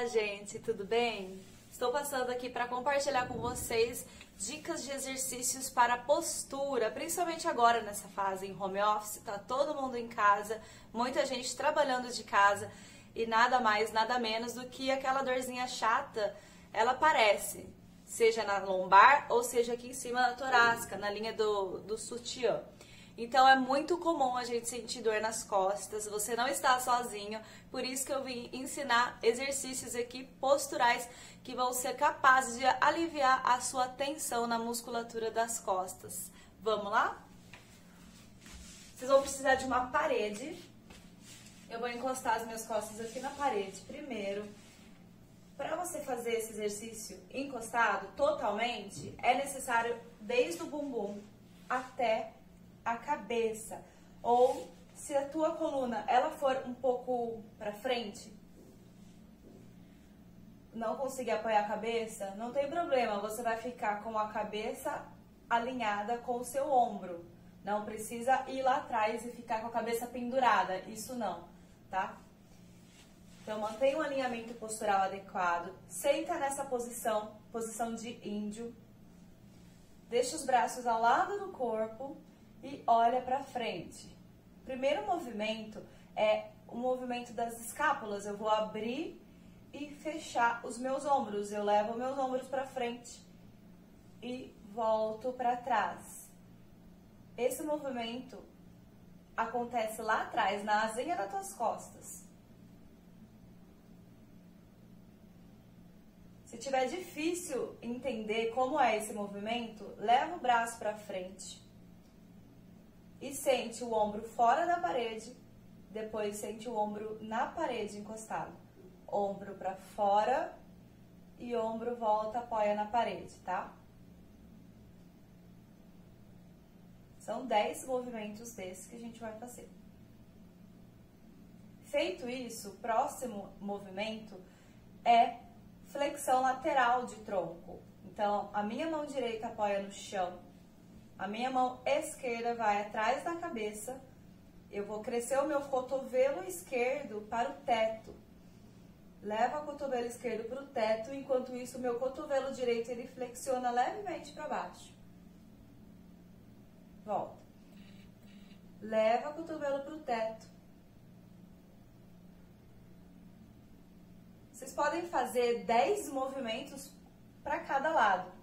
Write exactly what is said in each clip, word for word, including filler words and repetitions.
gente, tudo bem? Estou passando aqui para compartilhar com vocês dicas de exercícios para postura, principalmente agora nessa fase em home office, tá todo mundo em casa, muita gente trabalhando de casa e nada mais, nada menos do que aquela dorzinha chata, ela aparece, seja na lombar ou seja aqui em cima da torácica, na linha do, do sutiã. Então é muito comum a gente sentir dor nas costas, você não está sozinho, por isso que eu vim ensinar exercícios aqui posturais que vão ser capazes de aliviar a sua tensão na musculatura das costas. Vamos lá? Vocês vão precisar de uma parede, eu vou encostar as minhas costas aqui na parede primeiro. Para você fazer esse exercício encostado totalmente, é necessário desde o bumbum até a cabeça, ou se a tua coluna ela for um pouco para frente, não conseguir apoiar a cabeça, não tem problema, você vai ficar com a cabeça alinhada com o seu ombro, não precisa ir lá atrás e ficar com a cabeça pendurada, isso não, tá? Então mantenha um alinhamento postural adequado, senta nessa posição, posição de índio, deixa os braços ao lado do corpo e olha para frente. O primeiro movimento é o movimento das escápulas. Eu vou abrir e fechar os meus ombros. Eu levo meus ombros para frente e volto para trás. Esse movimento acontece lá atrás, na asinha das tuas costas. Se tiver difícil entender como é esse movimento, leva o braço para frente e sente o ombro fora da parede, depois sente o ombro na parede encostado. Ombro para fora e ombro volta, apoia na parede, tá? São dez movimentos desses que a gente vai fazer. Feito isso, o próximo movimento é flexão lateral de tronco. Então, a minha mão direita apoia no chão. A minha mão esquerda vai atrás da cabeça, eu vou crescer o meu cotovelo esquerdo para o teto. Leva o cotovelo esquerdo para o teto, enquanto isso o meu cotovelo direito ele flexiona levemente para baixo. Volta. Leva o cotovelo para o teto. Vocês podem fazer dez movimentos para cada lado.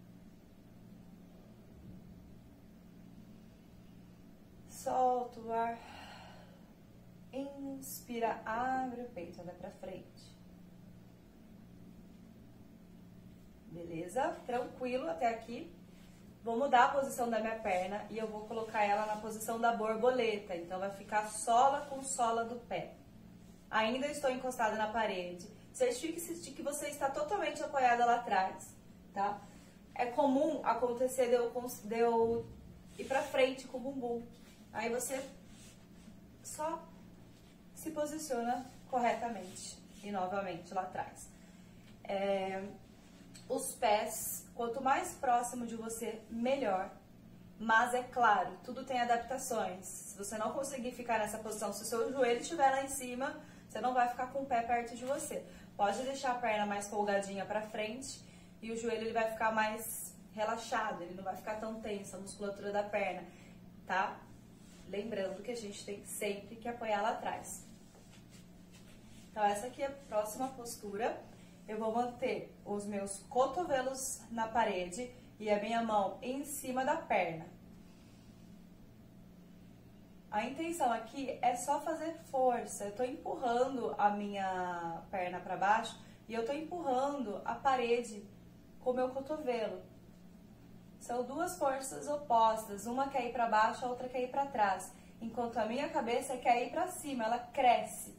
Solta o ar, inspira, abre o peito, olha pra frente. Beleza? Tranquilo até aqui. Vou mudar a posição da minha perna e eu vou colocar ela na posição da borboleta. Então, vai ficar sola com sola do pé. Ainda estou encostada na parede. Certifique-se de que você está totalmente apoiada lá atrás, tá? É comum acontecer de eu, de eu ir pra frente com o bumbum. Aí você só se posiciona corretamente e novamente lá atrás. É, os pés, quanto mais próximo de você, melhor. Mas é claro, tudo tem adaptações. Se você não conseguir ficar nessa posição, se o seu joelho estiver lá em cima, você não vai ficar com o pé perto de você. Pode deixar a perna mais folgadinha para frente e o joelho ele vai ficar mais relaxado, ele não vai ficar tão tenso, a musculatura da perna, tá? Lembrando que a gente tem sempre que apoiar lá atrás. Então, essa aqui é a próxima postura. Eu vou manter os meus cotovelos na parede e a minha mão em cima da perna. A intenção aqui é só fazer força. Eu tô empurrando a minha perna para baixo e eu tô empurrando a parede com o meu cotovelo. São duas forças opostas, uma quer ir para baixo, a outra quer ir para trás. Enquanto a minha cabeça quer ir para cima, ela cresce.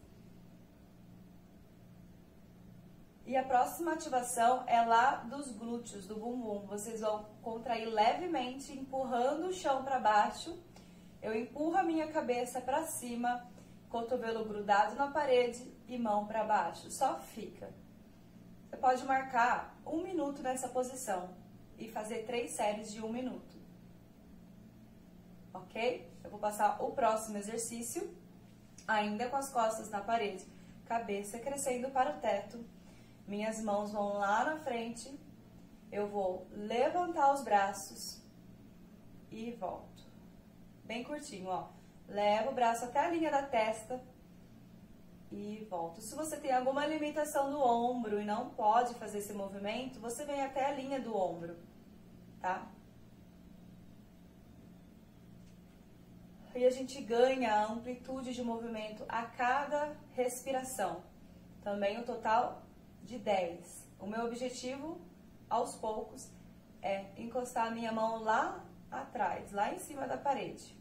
E a próxima ativação é lá dos glúteos, do bumbum. Vocês vão contrair levemente, empurrando o chão para baixo. Eu empurro a minha cabeça para cima, cotovelo grudado na parede e mão para baixo. Só fica. Você pode marcar um minuto nessa posição e fazer três séries de um minuto. Ok? Eu vou passar o próximo exercício, ainda com as costas na parede, cabeça crescendo para o teto. Minhas mãos vão lá na frente, eu vou levantar os braços e volto. Bem curtinho, ó. Levo o braço até a linha da testa e volto. Se você tem alguma limitação no ombro e não pode fazer esse movimento, você vem até a linha do ombro, tá? E a gente ganha a amplitude de movimento a cada respiração. Também o total de dez. O meu objetivo, aos poucos, é encostar a minha mão lá atrás, lá em cima da parede.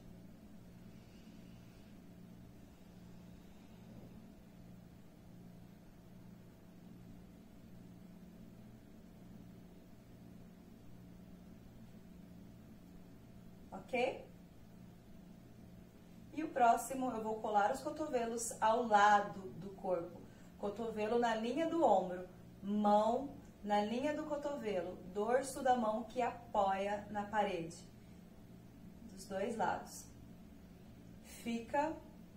Ok? E o próximo, eu vou colar os cotovelos ao lado do corpo. Cotovelo na linha do ombro, mão na linha do cotovelo, dorso da mão que apoia na parede. Dos dois lados. Fica.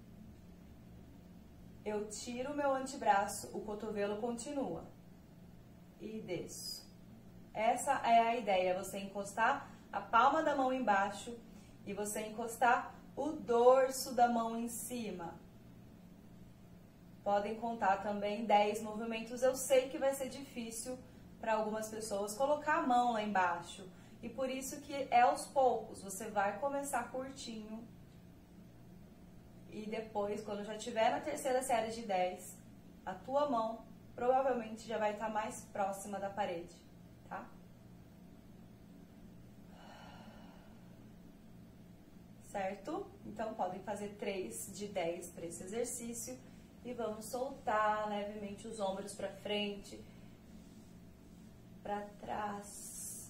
Eu tiro o meu antebraço, o cotovelo continua. E desço. Essa é a ideia, você encostar a palma da mão embaixo e você encostar o dorso da mão em cima. Podem contar também dez movimentos. Eu sei que vai ser difícil para algumas pessoas colocar a mão lá embaixo. E por isso que é aos poucos. Você vai começar curtinho. E depois, quando já estiver na terceira série de dez, a tua mão provavelmente já vai estar mais próxima da parede, tá? Certo? Então, podem fazer três de dez para esse exercício. E vamos soltar levemente os ombros para frente, para trás.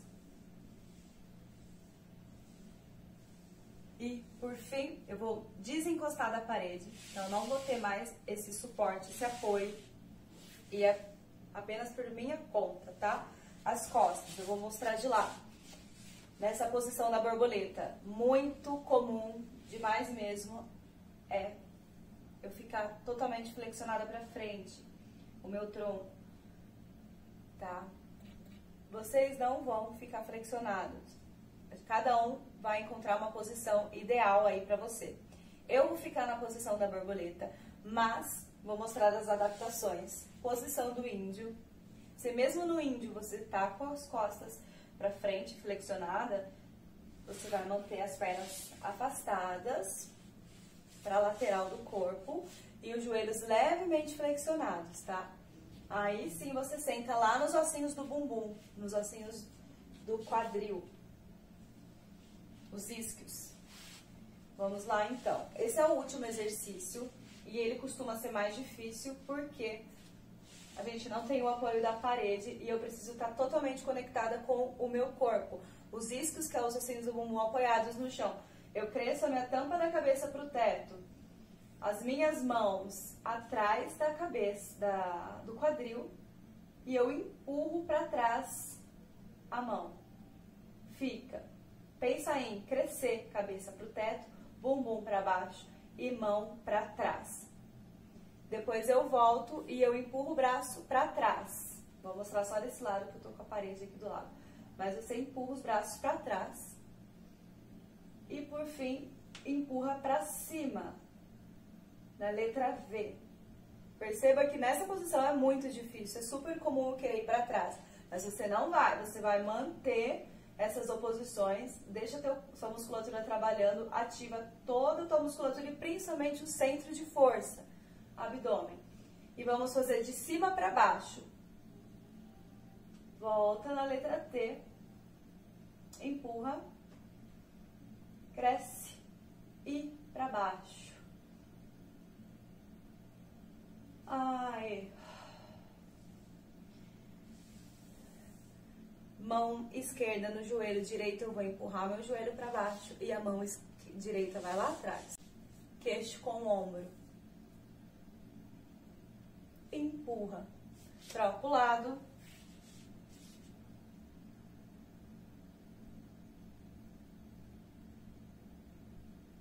E, por fim, eu vou desencostar da parede. Então, não vou ter mais esse suporte, esse apoio. E é apenas por minha conta, tá? As costas, eu vou mostrar de lado. Nessa posição da borboleta, muito comum, demais mesmo, é eu ficar totalmente flexionada para frente, o meu tronco, tá? Vocês não vão ficar flexionados. Cada um vai encontrar uma posição ideal aí para você. Eu vou ficar na posição da borboleta, mas vou mostrar as adaptações. Posição do índio. Se mesmo no índio você tá com as costas para frente, flexionada, você vai manter as pernas afastadas para a lateral do corpo e os joelhos levemente flexionados, tá? Aí sim você senta lá nos ossinhos do bumbum, nos ossinhos do quadril, os isquios. Vamos lá então. Esse é o último exercício e ele costuma ser mais difícil porque a gente não tem o apoio da parede e eu preciso estar totalmente conectada com o meu corpo. Os isquios, que é os ossinhos do bumbum, apoiados no chão. Eu cresço a minha tampa da cabeça para o teto. As minhas mãos atrás da cabeça, da, do quadril. E eu empurro para trás a mão. Fica. Pensa em crescer, cabeça para o teto, bumbum para baixo e mão para trás. Depois eu volto e eu empurro o braço para trás. Vou mostrar só desse lado que eu tô com a parede aqui do lado. Mas você empurra os braços para trás. E por fim, empurra para cima. Na letra V. Perceba que nessa posição é muito difícil. É super comum eu querer ir para trás. Mas você não vai. Você vai manter essas oposições. Deixa a teu, sua musculatura trabalhando. Ativa toda a tua musculatura e principalmente o centro de força. Abdômen. E vamos fazer de cima para baixo. Volta na letra T. Empurra. Cresce. E para baixo. Ai. Mão esquerda no joelho direito, eu vou empurrar meu joelho para baixo. E a mão direita vai lá atrás. Queixo com o ombro. Empurra. Troca o lado.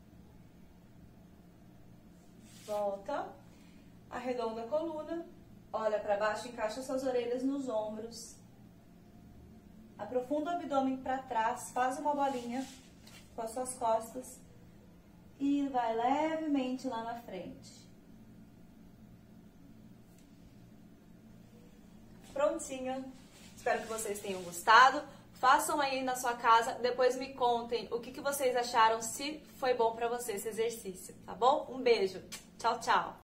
Volta. Arredonda a coluna Olha para baixo, encaixa suas orelhas nos ombros. Aprofunda o abdômen para trás, faz uma bolinha com as suas costas e vai levemente lá na frente. Prontinho. Espero que vocês tenham gostado. Façam aí na sua casa, depois me contem o que, que vocês acharam, se foi bom para você esse exercício, tá bom? Um beijo. Tchau, tchau.